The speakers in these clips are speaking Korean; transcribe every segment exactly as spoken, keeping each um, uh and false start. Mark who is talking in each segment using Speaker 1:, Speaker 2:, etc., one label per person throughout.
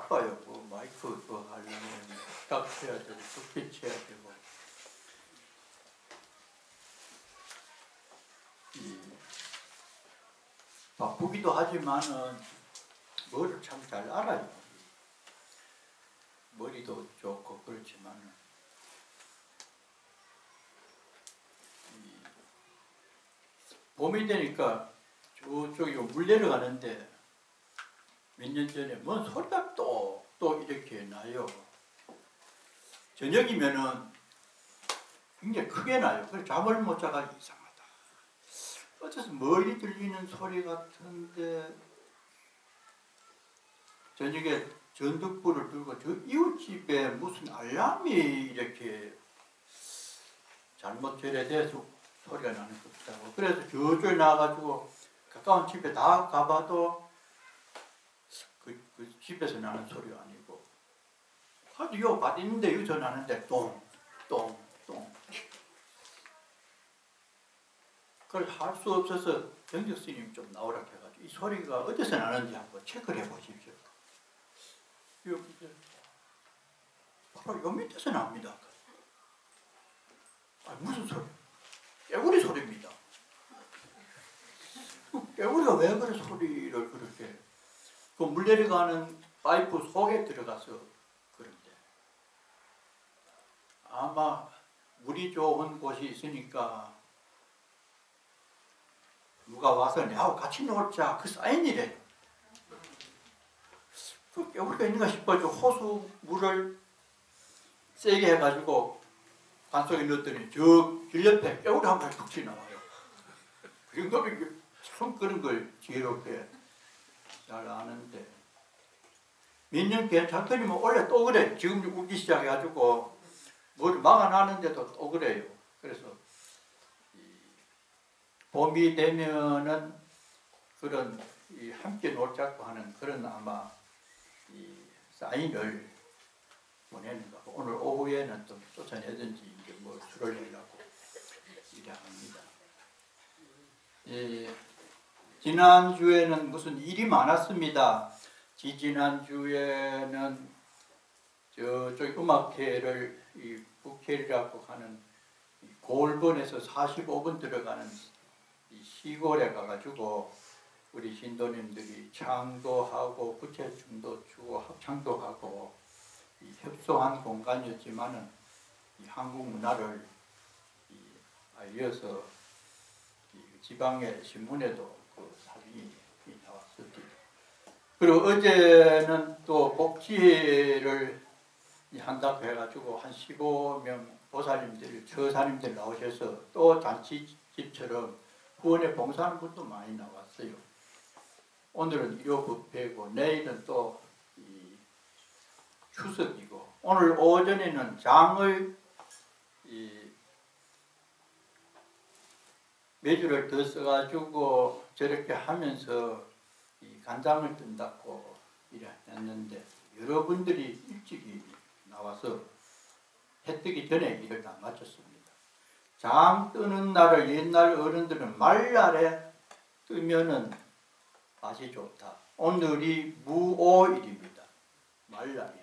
Speaker 1: 바빠요. 뭐 마이크 그 하려면 딱 쳐야 되고 툭빛 쳐야 되고 이 바쁘기도 하지만은 뭐를 참 잘 알아요. 머리도 좋고 그렇지만은 봄이 되니까 저쪽이 물 내려가는데 몇 년 전에 뭔 소리가 또, 또 이렇게 나요. 저녁이면은 굉장히 크게 나요. 그래서 잠을 못 자가 이상하다. 어째서 멀리 들리는 소리 같은데 저녁에 전등불을 들고 저 이웃집에 무슨 알람이 이렇게 잘못 절여돼서 소리가 나는 것 같다고. 그래서 저쪽에 나와가지고 가까운 집에 다 가봐도 그, 그 집에서 나는 소리가 아니고 아주 요 밭 있는데 여기서 나는데 똥, 똥, 똥. 그걸 할 수 없어서 정적 스님 좀 나오라 해가지고 이 소리가 어디서 나는지 한번 체크를 해보십시오. 바로 요 밑에서 납니다. 아, 무슨 소리? 깨구리 소리입니다. 깨구리가 왜 그런 소리를 그렇게 그 물 내려가는 파이프 속에 들어가서 그런데 아마 물이 좋은 곳이 있으니까 누가 와서 내하고 같이 놀자 그 사인이래. 그 깨구리가 있는가 싶어서 호수 물을 세게 해가지고 관속에 넣었더니 저 길 옆에 깨구리 한 마리 툭 지나와요. 그 정도면 참 그런 걸 지혜롭게 잘 아는데 몇 년 괜찮더니만 원래 또 그래. 지금 울기 시작해가지고 뭘 막아놨는데도 또 그래요. 그래서 봄이 되면은 그런 이 함께 놀자고 하는 그런 아마 이 사인을 보내는 거고 오늘 오후에는 좀 쫓아내든지 이제 뭐 술을 내려고 이래 합니다. 예, 지난주에는 무슨 일이 많았습니다. 지지난주에는 저쪽 음악회를 이 북회라고 하는 골본에서 사십오 분 들어가는 이 시골에 가가지고 우리 신도님들이 창도하고 부채춤도 추고 합창도 하고 이 협소한 공간이었지만은 이 한국 문화를 이 알려서 이 지방의 신문에도 그 사진이 나왔었지. 그리고 어제는 또 복지를 한다고 해가지고 한 십오 명 보살님들, 처사님들 나오셔서 또 잔치집처럼 후원에 봉사하는 분도 많이 나왔어요. 오늘은 일요 법회고 내일은 또 이 추석이고 오늘 오전에는 장을 이 매주를 더 써가지고 저렇게 하면서 이 간장을 뜬다고 이래 했는데 여러분들이 일찍이 나와서 해 뜨기 전에 일을 다 마쳤습니다. 장 뜨는 날을 옛날 어른들은 말날에 뜨면은 맛이 좋다. 오늘이 무오일입니다. 말날이에요.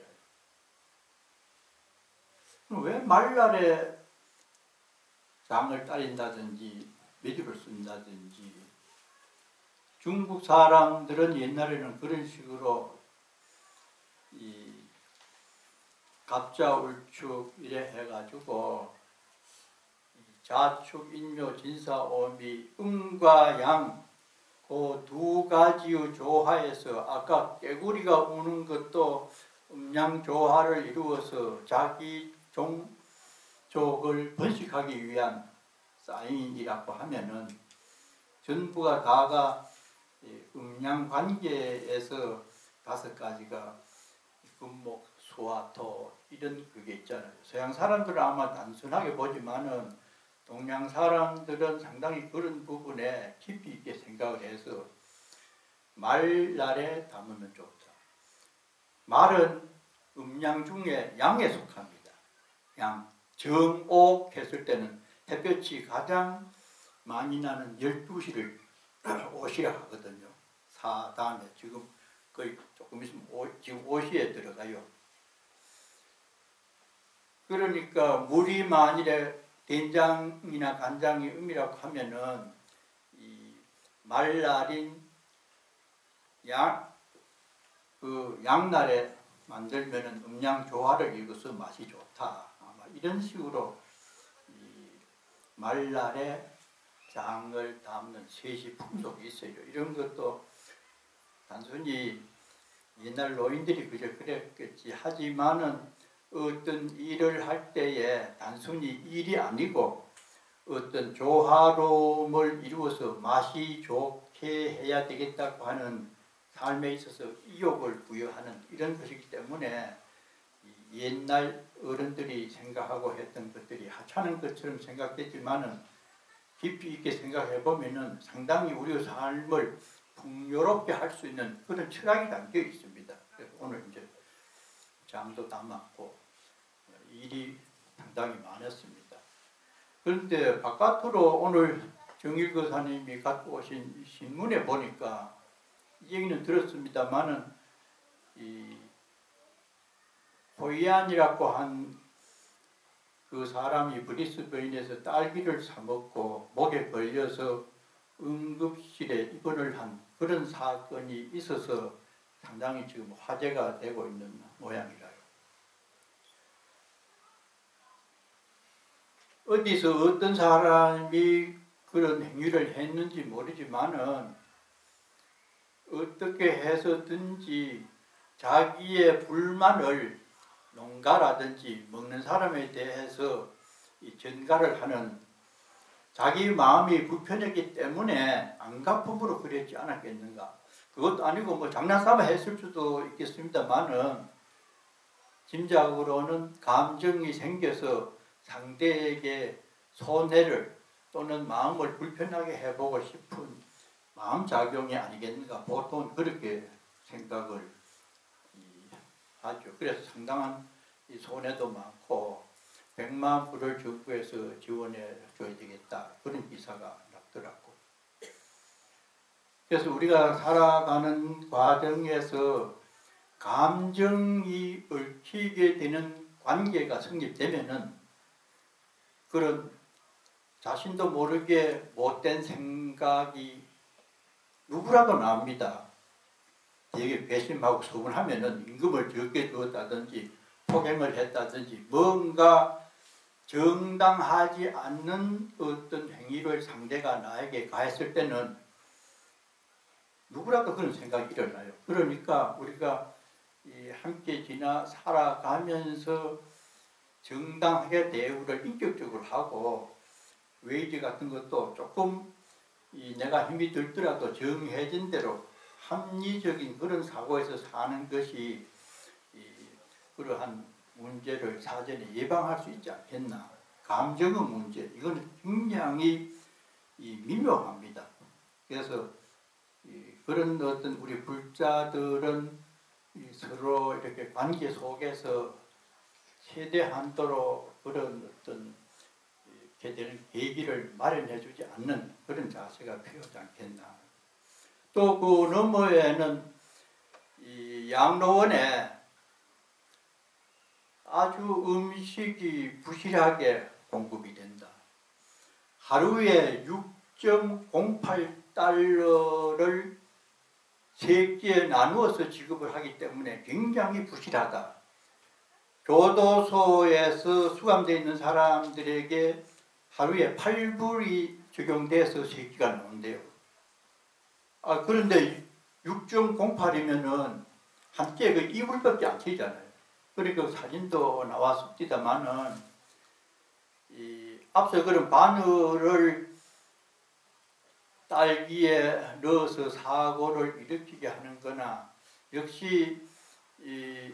Speaker 1: 왜 말날에 장을 따린다든지 매주를 쓴다든지 중국 사람들은 옛날에는 그런 식으로 이 갑자울축 이래 해가지고 자축, 인묘, 진사오미, 음과 양 그 두 가지의 조화에서 아까 깨구리가 우는 것도 음양조화를 이루어서 자기 종족을 번식하기 위한 사인이라고 하면은 전부가 다가 음양관계에서 다섯 가지가 금목, 수화, 토 이런 그게 있잖아요. 서양 사람들은 아마 단순하게 보지만은 동양 사람들은 상당히 그런 부분에 깊이 있게 생각을 해서 말날에 담으면 좋다. 말은 음양 중에 양에 속합니다. 양. 정옥 했을 때는 햇볕이 가장 많이 나는 열두 시를 오시라 하거든요. 사 다음에 지금 거의 조금 있으면 오, 지금 오시에 들어가요. 그러니까 물이 만일에 된장이나 간장이 음이라고 하면은 이 말날인 양, 그 양날에 만들면은 음양 조화를 이뤄서 맛이 좋다. 아마 이런 식으로 이 말날에 장을 담는 세시 풍속이 있어요. 이런 것도 단순히 옛날 노인들이 그저 그랬겠지 하지만은 어떤 일을 할 때에 단순히 일이 아니고 어떤 조화로움을 이루어서 맛이 좋게 해야 되겠다고 하는 삶에 있어서意欲을 부여하는 이런 것이기 때문에 옛날 어른들이 생각하고 했던 것들이 하찮은 것처럼 생각됐지만은 깊이 있게 생각해 보면은 상당히 우리 삶을 풍요롭게 할 수 있는 그런 철학이 담겨 있습니다. 그래서 오늘 이제 잠도 담았고 일이 상당히 많았습니다. 그런데 바깥으로 오늘 정일 거사님이 갖고 오신 신문에 보니까 이 얘기는 들었습니다만은 이 호이안이라고 한 그 사람이 브리스베인에서 딸기를 사 먹고 목에 걸려서 응급실에 입원을 한 그런 사건이 있어서 상당히 지금 화제가 되고 있는 모양이라요. 어디서 어떤 사람이 그런 행위를 했는지 모르지만은 어떻게 해서든지 자기의 불만을 농가라든지 먹는 사람에 대해서 전가를 하는 자기 마음이 불편했기 때문에 안갚음으로 그랬지 않았겠는가. 그것도 아니고 뭐 장난삼아 했을 수도 있겠습니다만은 짐작으로는 감정이 생겨서 상대에게 손해를 또는 마음을 불편하게 해보고 싶은 마음작용이 아니겠는가. 보통은 그렇게 생각을 하죠. 그래서 상당한 손해도 많고 백만 불을 정부에서 지원해 줘야 되겠다. 그런 기사가 났더라고. 그래서 우리가 살아가는 과정에서 감정이 얽히게 되는 관계가 성립되면은 그런 자신도 모르게 못된 생각이 누구라도 나옵니다. 되게 배심하고 서운하면은 임금을 적게 주었다든지 폭행을 했다든지 뭔가 정당하지 않는 어떤 행위를 상대가 나에게 가했을 때는 누구라도 그런 생각이 일어나요. 그러니까 우리가 이 함께 지나 살아가면서 정당하게 대우를 인격적으로 하고 웨이지 같은 것도 조금 이 내가 힘이 들더라도 정해진 대로 합리적인 그런 사고에서 사는 것이 이 그러한 문제를 사전에 예방할 수 있지 않겠나. 감정의 문제, 이거는 굉장히 이 미묘합니다. 그래서 이 그런 어떤 우리 불자들은 이 서로 이렇게 관계 속에서 최대 한도로 그런 어떤 이렇게 되는 계기를 마련해주지 않는 그런 자세가 필요하지 않겠나. 또 그 너머에는 이 양로원에 아주 음식이 부실하게 공급이 된다. 하루에 육 점 공팔 달러를 세 끼에 나누어서 지급을 하기 때문에 굉장히 부실하다. 교도소에서 수감되어 있는 사람들에게 하루에 팔 불이 적용돼서 세 끼가 나온대요. 아, 그런데 육 점 공팔이면은 한 끼에 그 이 불밖에 안 되잖아요. 그리고 사진도 나왔습니다만은 이 앞서 그런 바늘을 딸기에 넣어서 사고를 일으키게 하는 거나 역시 이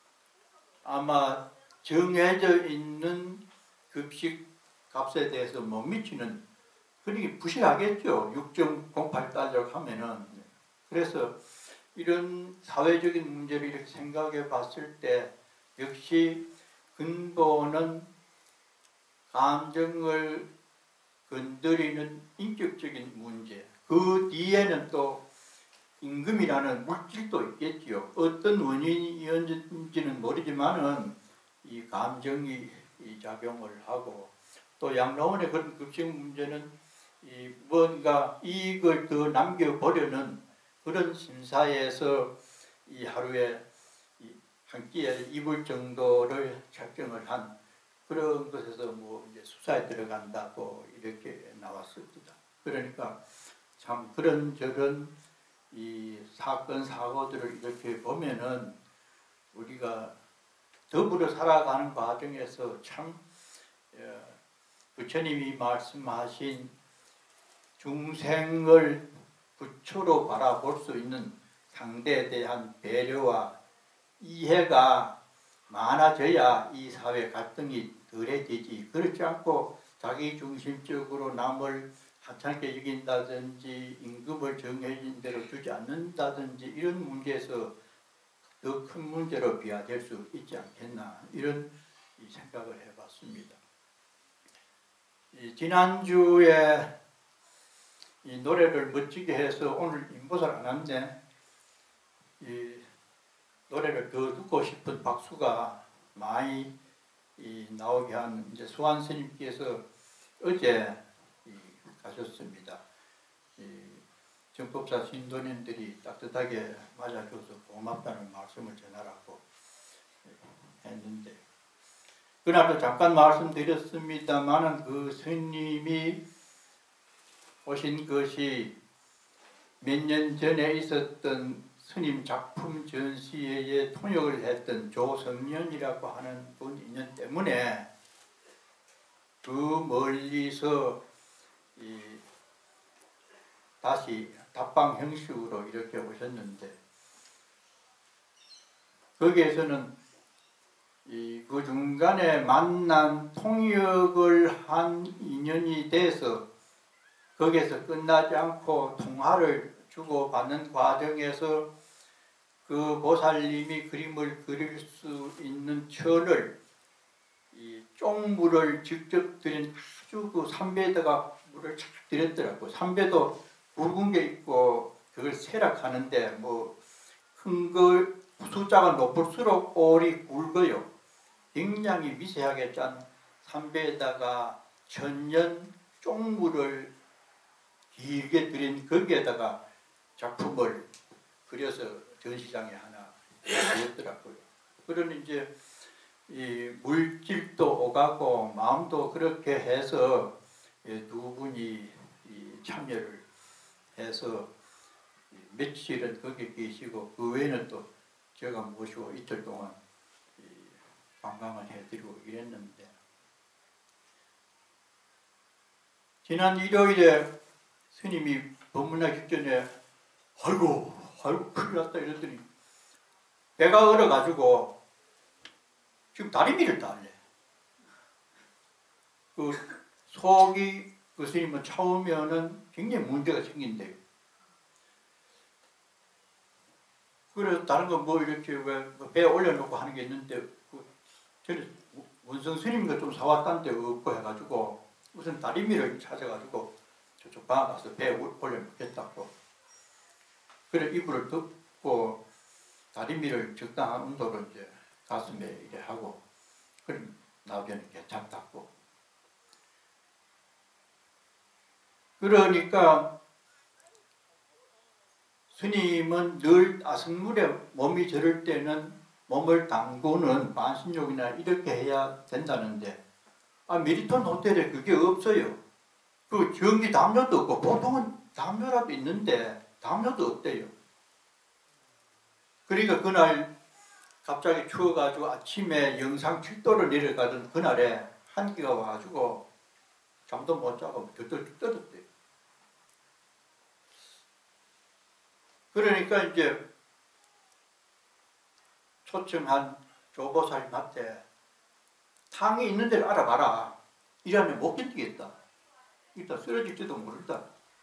Speaker 1: 아마 정해져 있는 급식 값에 대해서 못 미치는 그러니 부실하겠죠. 육 점 공팔 달러라고 하면은. 그래서 이런 사회적인 문제를 이렇게 생각해 봤을 때 역시 근본은 감정을 건드리는 인격적인 문제, 그 뒤에는 또 임금이라는 물질도 있겠지요. 어떤 원인이었는지는 모르지만은 이 감정이 이 작용을 하고, 또 양로원의 그런 급식 문제는 이 뭔가 이익을 더 남겨보려는 그런 심사에서 이 하루에 이 한 끼에 이불 정도를 책정을 한 그런 것에서 뭐 이제 수사에 들어간다고 이렇게 나왔습니다. 그러니까 참 그런 저런 이 사건 사고들을 이렇게 보면은 우리가 더불어 살아가는 과정에서 참 부처님이 말씀하신 중생을 부처로 바라볼 수 있는 상대에 대한 배려와 이해가 많아져야 이 사회 갈등이 덜해지지. 그렇지 않고 자기 중심적으로 남을 하찮게 여긴다든지 임금을 정해진 대로 주지 않는다든지 이런 문제에서 더 큰 문제로 비화될 수 있지 않겠나, 이런 생각을 해봤습니다. 이 지난주에 이 노래를 멋지게 해서 오늘 인보살 안 왔네. 이 노래를 더 듣고 싶은 박수가 많이 이 나오게 한 이제 수환 스님께서 어제 이 가셨습니다. 이 정법사 신도님들이 따뜻하게 맞아줘서 고맙다는 말씀을 전하라고 했는데, 그날도 잠깐 말씀드렸습니다만은 그 스님이 오신 것이 몇 년 전에 있었던 스님 작품 전시회에 통역을 했던 조성년이라고 하는 분 인연 때문에 그 멀리서 이 다시 답방 형식으로 이렇게 오셨는데, 거기에서는 이 그 중간에 만난 통역을 한 인연이 돼서 거기에서 끝나지 않고 통화를 주고받는 과정에서 그 보살님이 그림을 그릴 수 있는 천을 이 쪽물을 직접 들인 아주 그 삼배에다가 물을 착 들였더라고요. 삼배도 굵은 게 있고 그걸 세락하는데 뭐 큰 거 숫자가 높을수록 올이 굵어요. 굉장히 미세하게 짠 삼배에다가 천년 쪽물을 길게 들인 거기에다가 작품을 그려서 전시장에 하나 그렸더라고요. 그러니 이제 이 물질도 오가고 마음도 그렇게 해서 두 분이 참여를 해서 며칠은 거기 계시고 그 외에는 또 제가 모시고 이틀 동안 관광을 해드리고 이랬는데, 지난 일요일에 스님이 법문하기 전에 아이고 아이고 큰일 났다 이랬더니 배가 얼어가지고 지금 다리미를 달래. 그 속이 그 스님은 차오면은 굉장히 문제가 생긴대요. 그래서 다른 거 뭐 이렇게 왜 배에 올려놓고 하는 게 있는데 그 저는 원성 스님과 좀 사왔다는데 없고 해가지고 우선 다리미를 찾아가지고 저쪽 방 가서 배에 올려놓겠다고. 그래 이불을 덮고 다리미를 적당한 온도로 이제 가슴에 이래 하고, 그럼 나중에는 괜찮다고. 그러니까 스님은 늘 아승물에 몸이 저럴 때는 몸을 담그는 반신욕이나 이렇게 해야 된다는데, 아 메리톤 호텔에 그게 없어요. 그 전기 담요도 없고, 보통은 담요라도 있는데 담요도 없대요. 그러니까 그날 갑자기 추워가지고 아침에 영상 칠 도를 내려가던 그날에 한기가 와가지고 잠도 못 자고 덜덜 떨었대요. 그러니까 이제 초청한 조보살님한테 탕이 있는 데를 알아봐라. 이러면 못 견디겠다. 일단 쓰러질지도 모른다.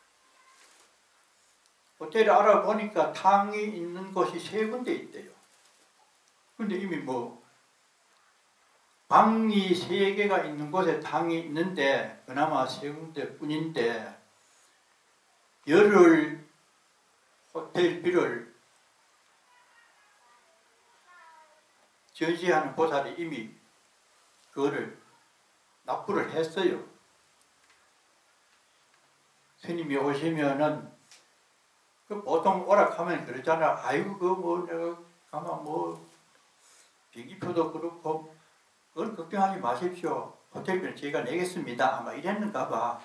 Speaker 1: 호텔을 알아보니까 탕이 있는 곳이 세 군데 있대요. 근데 이미 뭐 방이 세 개가 있는 곳에 탕이 있는데 그나마 세 군데 뿐인데 열을 호텔비를 전시하는 보살이 이미 그거를 납부를 했어요. 스님이 오시면은 그 보통 오락하면 그러잖아. 아이고 그 뭐 내가 가만 뭐 비기표도 그렇고 그건 걱정하지 마십시오. 호텔비는 저희가 내겠습니다. 아마 이랬는가 봐.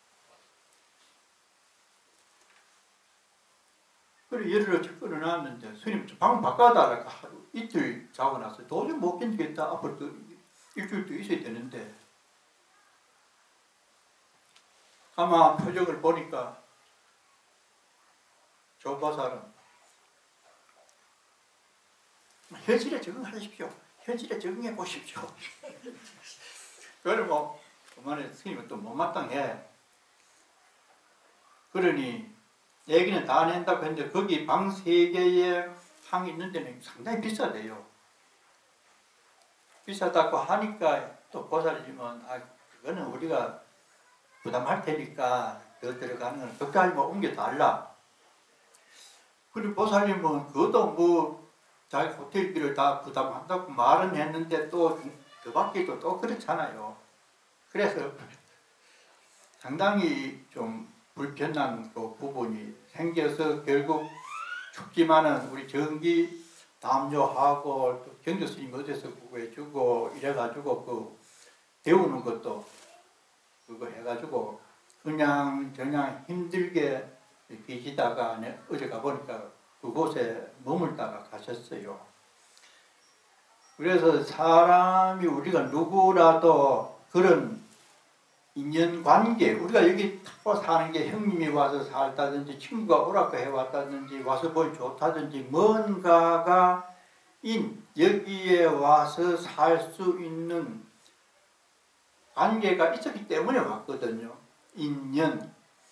Speaker 1: 그래 열흘을 끊어놨는데 스님 방 바꿔달라고 하루 이틀 자고 나서 도저히 못 견디겠다. 앞으로 또 일주일 더 있어야 되는데 가만 표정을 보니까 조보살은 현실에 적응하십시오. 현실에 적응해 보십시오. 그래 뭐 그만해 스님은 또 못마땅해. 그러니 얘기는 다 낸다고 했는데 거기 방 세 개에 방이 있는 데는 상당히 비싸대요. 비싸다고 하니까 또 보살님은 아 그거는 우리가 부담할 테니까 더 들어가는 건 걱정하지 마 옮겨달라. 그리고 보살님은 그것도 뭐 자기 호텔비를 다 부담한다고 말은 했는데 또 그 밖에도 또 그렇잖아요. 그래서 상당히 좀 불편한 그 부분이 생겨서 결국 춥지만은 우리 정기 담요하고 또 경조스님 어디서 구해주고 이래가지고 그 데우는 것도 그거 해가지고 그냥 그냥 힘들게 계시다가 어제 가보니까 그곳에 머물다가 가셨어요. 그래서 사람이 우리가 누구라도 그런 인연관계, 우리가 여기 사는 게 형님이 와서 살다든지 친구가 오라고 해왔다든지 와서 보니 좋다든지 뭔가가 인 여기에 와서 살 수 있는 관계가 있었기 때문에 왔거든요. 인연.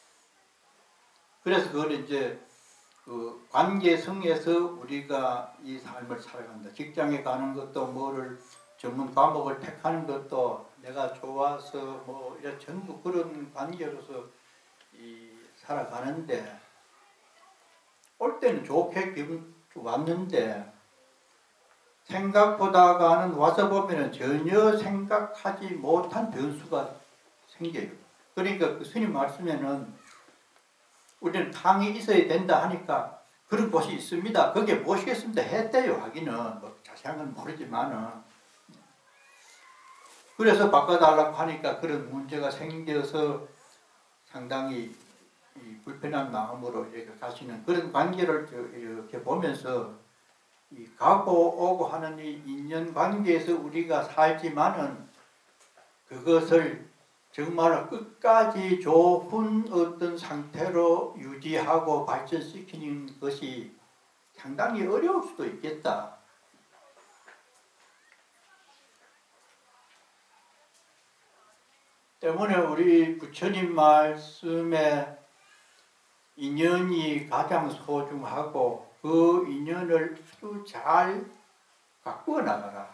Speaker 1: 그래서 그걸 이제 그 관계성에서 우리가 이 삶을 살아간다. 직장에 가는 것도 뭐를 전문 과목을 택하는 것도 내가 좋아서 뭐 이런 전부 그런 관계로서 이 살아가는데 올 때는 좋게 기분 왔는데 생각보다가는 와서 보면은 전혀 생각하지 못한 변수가 생겨요. 그러니까 그 스님 말씀에는 우리는 탕이 있어야 된다 하니까 그런 곳이 있습니다. 거기에 모시겠습니다. 했대요. 하기는 뭐 자세한 건 모르지만은 그래서 바꿔달라고 하니까 그런 문제가 생겨서 상당히 이 불편한 마음으로 이렇게 가시는 그런 관계를 이렇게 보면서 이 가고 오고 하는 이 인연 관계에서 우리가 살지만은 그것을 정말 끝까지 좋은 어떤 상태로 유지하고 발전시키는 것이 상당히 어려울 수도 있겠다. 때문에 우리 부처님 말씀에 인연이 가장 소중하고 그 인연을 아주 잘 가꾸어 나가라.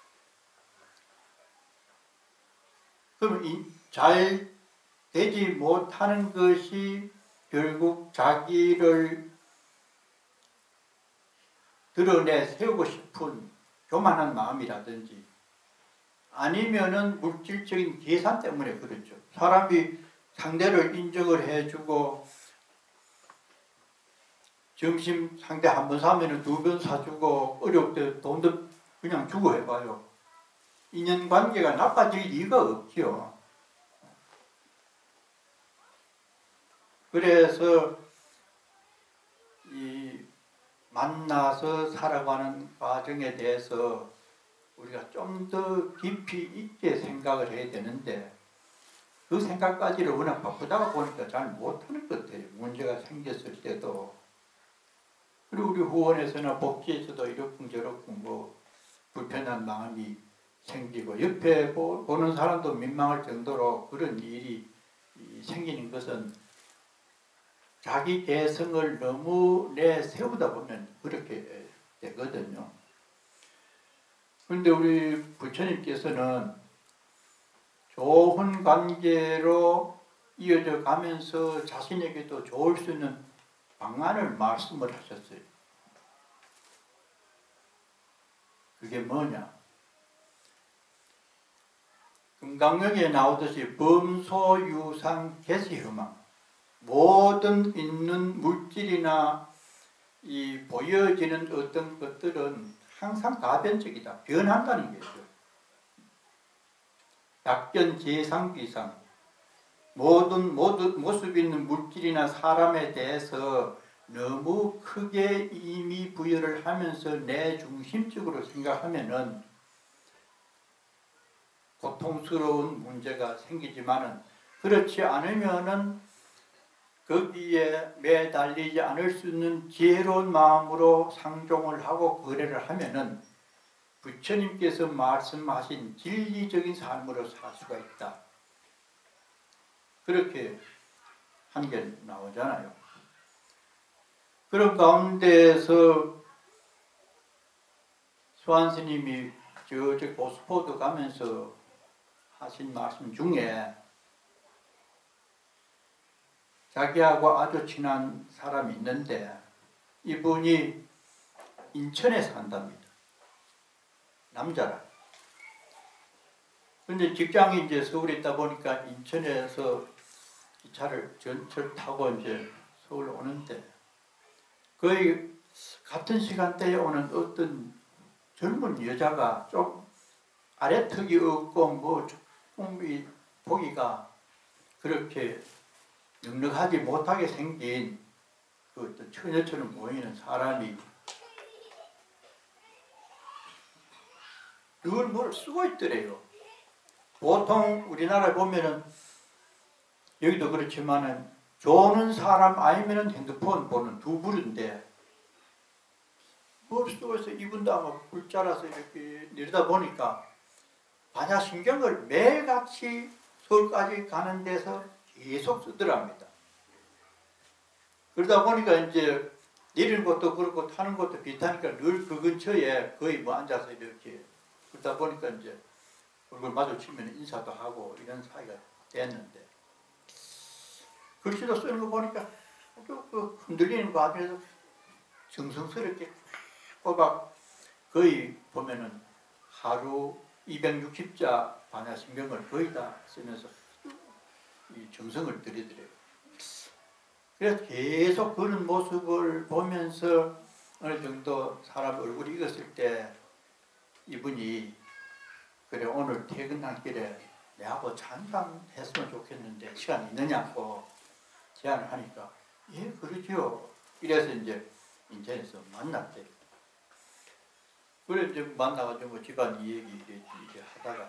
Speaker 1: 그럼 잘 되지 못하는 것이 결국 자기를 드러내 세우고 싶은 교만한 마음이라든지 아니면은 물질적인 계산 때문에 그렇죠. 사람이 상대를 인정을 해주고 점심 상대 한 번 사면은 두 번 사주고 어려울 때 돈도 그냥 주고 해봐요. 인연관계가 나빠질 이유가 없죠. 그래서 이 만나서 살아가는 과정에 대해서 우리가 좀 더 깊이 있게 생각을 해야 되는데 그 생각까지를 워낙 바쁘다가 보니까 잘 못하는 것 같아요. 문제가 생겼을 때도. 그리고 우리 후원에서나 복지에서도 이렇군 저렇군 뭐 불편한 마음이 생기고 옆에 보는 사람도 민망할 정도로 그런 일이 생기는 것은 자기 개성을 너무 내세우다 보면 그렇게 되거든요. 그런데 우리 부처님께서는 좋은 관계로 이어져 가면서 자신에게도 좋을 수 있는 방안을 말씀을 하셨어요. 그게 뭐냐? 금강경에 나오듯이 범소유상 개시휴망, 모든 있는 물질이나 이 보여지는 어떤 것들은 항상 가변적이다. 변한다는 거죠. 약견재상비상, 모든, 모든 모습 있는 물질이나 사람에 대해서 너무 크게 의미 부여를 하면서 내 중심적으로 생각하면은 고통스러운 문제가 생기지만은, 그렇지 않으면은 거기에 매달리지 않을 수 있는 지혜로운 마음으로 상종을 하고 거래를 하면은 부처님께서 말씀하신 진리적인 삶으로 살 수가 있다. 그렇게 한 게 나오잖아요. 그런 가운데에서 수환스님이 저저 고스포드 가면서 하신 말씀 중에 자기하고 아주 친한 사람이 있는데 이분이 인천에 산답니다. 남자라. 근데 직장이 이제 서울에 있다 보니까 인천에서 기차를 전철 타고 이제 서울 오는데 거의 같은 시간대에 오는 어떤 젊은 여자가 좀 아래턱이 없고 뭐 조금 보기가 그렇게 넉넉하지 못하게 생긴 그 어떤 처녀처럼 보이는 사람이 늘 뭘 쓰고 있더래요. 보통 우리나라에 보면은 여기도 그렇지만은 조는 사람 아니면은 핸드폰 보는 두 부류인데 뭘 쓰고 있어. 이분도 아마 불자라서 이렇게 내리다 보니까 반야신경을 매일같이 서울까지 가는 데서 계속 쓰더랍니다. 그러다 보니까 이제 내리는 것도 그렇고 타는 것도 비슷하니까 늘 그 근처에 거의 뭐 앉아서 이렇게 그러다 보니까 이제 얼굴 마주치면 인사도 하고 이런 사이가 됐는데 글씨도 쓰는 거 보니까 아주 그 흔들리는 거 앞에서 정성스럽게 꼬박 거의 보면은 하루 이백육십 자 반야신경을 거의 다 쓰면서 이 정성을 들이더래요. 그래서 계속 그런 모습을 보면서 어느 정도 사람 얼굴이 익었을 때 이분이 그래 오늘 퇴근할 길에 내하고 잠깐 했으면 좋겠는데 시간 있느냐고 제안을 하니까 예 그러죠. 이래서 이제 인천에서 만났대요. 그래 이제 만나가지고 뭐 집안 이야기 이제 하다가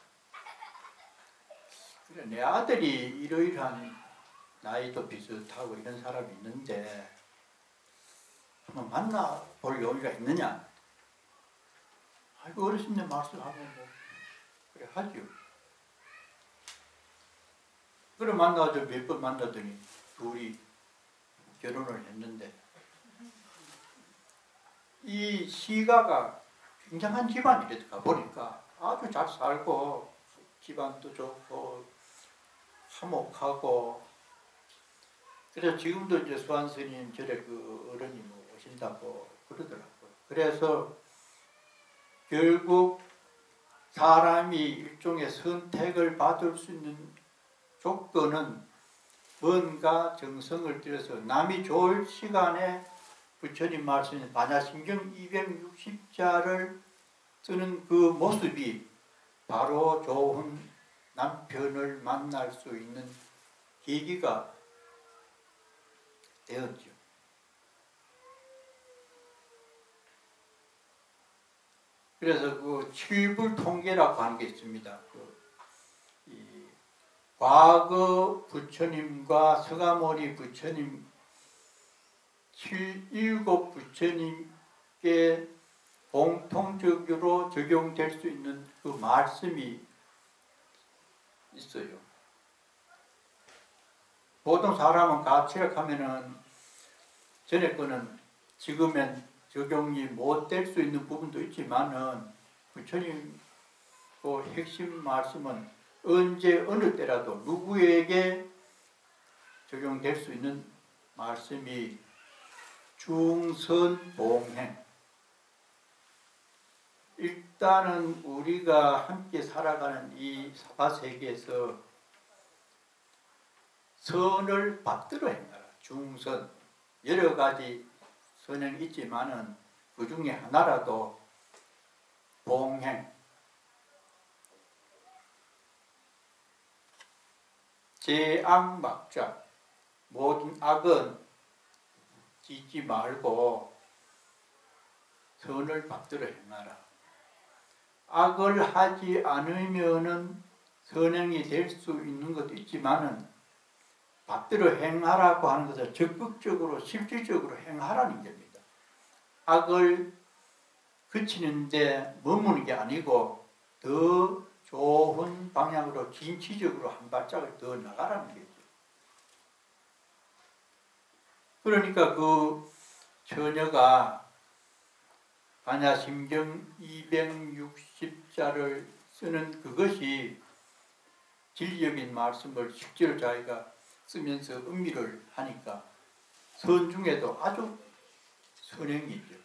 Speaker 1: 그래 내 아들이 이러이러한 나이도 비슷하고 이런 사람이 있는데 한번 만나볼 용의가 있느냐. 아이고 어르신네 말씀하면 뭐 그래 하죠. 그래 만나가지고 몇 번 만나더니 둘이 결혼을 했는데 이 시가가 굉장한 집안이랬다 보니까 아주 잘 살고 집안도 좋고 화목하고 그래서 지금도 이제 수환스님 절에 그 어른이 뭐 오신다고 그러더라고요. 그래서 결국 사람이 일종의 선택을 받을 수 있는 조건은 뭔가 정성을 들여서 남이 좋을 시간에 부처님 말씀인 반야신경 이백육십 자를 쓰는 그 모습이 바로 좋은 남편을 만날 수 있는 계기가 되었죠. 그래서 그 칠불 통계라고 하는 게 있습니다. 그 이 과거 부처님과 서가모니 부처님 칠, 일곱 부처님께 공통적으로 적용될 수 있는 그 말씀이 있어요. 보통 사람은 가치를 하면은 전에 거는 지금은 적용이 못 될 수 있는 부분도 있지만은 부처님 그 핵심 말씀은 언제 어느 때라도 누구에게 적용될 수 있는 말씀이 중선 봉행. 일단은 우리가 함께 살아가는 이 사바세계에서 선을 받들어 행하라. 중선. 여러 가지 선행이 있지만은 그 중에 하나라도 봉행. 제악막자. 모든 악은 짓지 말고 선을 받들어 행하라. 악을 하지 않으면은 선행이 될 수 있는 것도 있지만은 받들어 행하라고 하는 것은 적극적으로 실질적으로 행하라는 겁니다. 악을 그치는데 머무는 게 아니고 더 좋은 방향으로 진취적으로 한 발짝을 더 나가라는 거죠. 그러니까 그 처녀가 반야심경 이백육십 자를 쓰는 그것이 진리적인 말씀을 실제로 자기가 쓰면서 음미를 하니까 선 중에도 아주 선행이죠.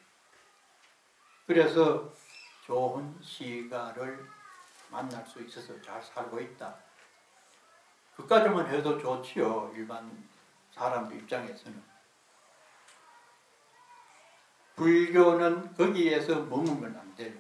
Speaker 1: 그래서 좋은 시가를 만날 수 있어서 잘 살고 있다. 그까지만 해도 좋지요. 일반 사람들 입장에서는. 불교는 거기에서 머물면 안 돼요.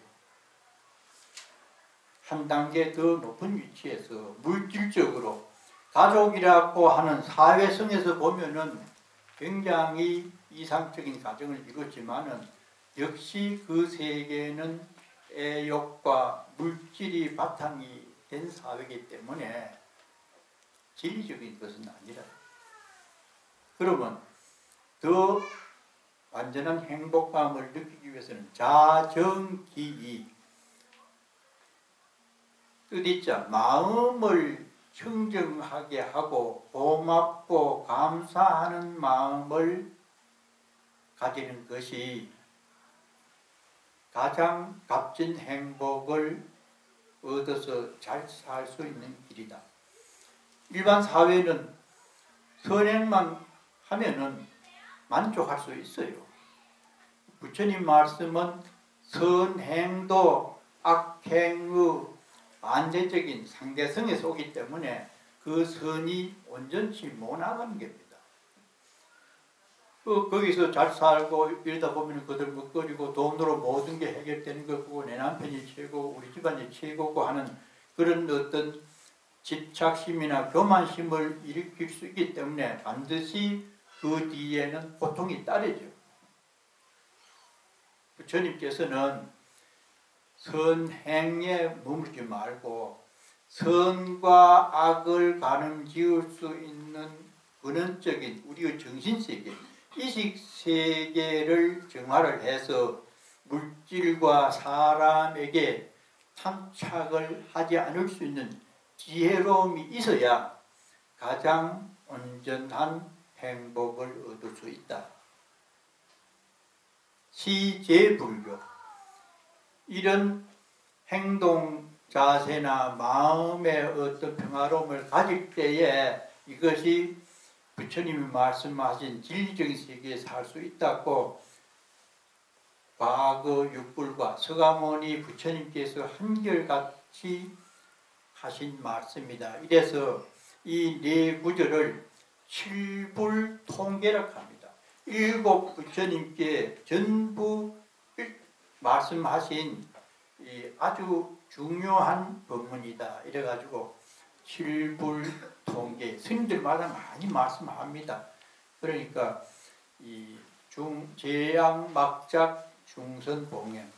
Speaker 1: 한 단계 더 높은 위치에서 물질적으로 가족이라고 하는 사회성에서 보면은 굉장히 이상적인 가정을 이루었지만은 역시 그 세계는 애욕과 물질이 바탕이 된 사회이기 때문에 진리적인 것은 아니라. 그러면 더 완전한 행복감을 느끼기 위해서는 자정기이, 뜻있자 마음을 청정하게 하고 고맙고 감사하는 마음을 가지는 것이 가장 값진 행복을 얻어서 잘 살 수 있는 길이다. 일반 사회는 선행만 하면은 만족할 수 있어요. 부처님 말씀은 선행도 악행의 반대적인 상대성에서 오기 때문에 그 선이 온전치 못나가는 겁니다. 그, 거기서 잘 살고 이러다 보면 그들 먹거리고 돈으로 모든 게 해결되는 거고 내 남편이 최고 우리 집안이 최고고 하는 그런 어떤 집착심이나 교만심을 일으킬 수 있기 때문에 반드시 그 뒤에는 고통이 따르죠. 부처님께서는 선행에 머물지 말고 선과 악을 가늠지을 수 있는 근원적인 우리의 정신세계, 이식세계를 정화를 해서 물질과 사람에게 탐착을 하지 않을 수 있는 지혜로움이 있어야 가장 온전한 행복을 얻을 수 있다. 시제불교, 이런 행동 자세나 마음의 어떤 평화로움을 가질 때에 이것이 부처님이 말씀하신 진리적인 세계에 살 수 있다고 과거 육불과 서가모니 부처님께서 한결같이 하신 말씀이다. 이래서 이 네 구절을 칠불통계라고 합니다. 일곱 부처님께 전부 말씀하신 이 아주 중요한 법문이다. 이래가지고 칠불통계, 스님들마다 많이 말씀합니다. 그러니까 이 중, 제약막작 중선봉행,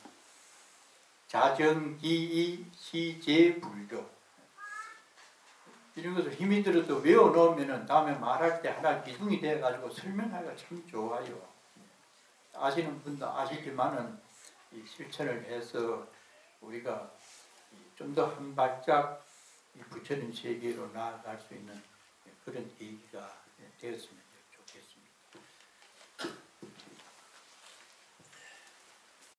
Speaker 1: 자정기이 시제불교, 이런 것을 힘이 들어서 외워놓으면 다음에 말할 때 하나 기둥이 돼가지고 설명하기가 참 좋아요. 아시는 분도 아시지만은 이 실천을 해서 우리가 좀 더 한 발짝 이 부처님 세계로 나아갈 수 있는 그런 계기가 되었습니다.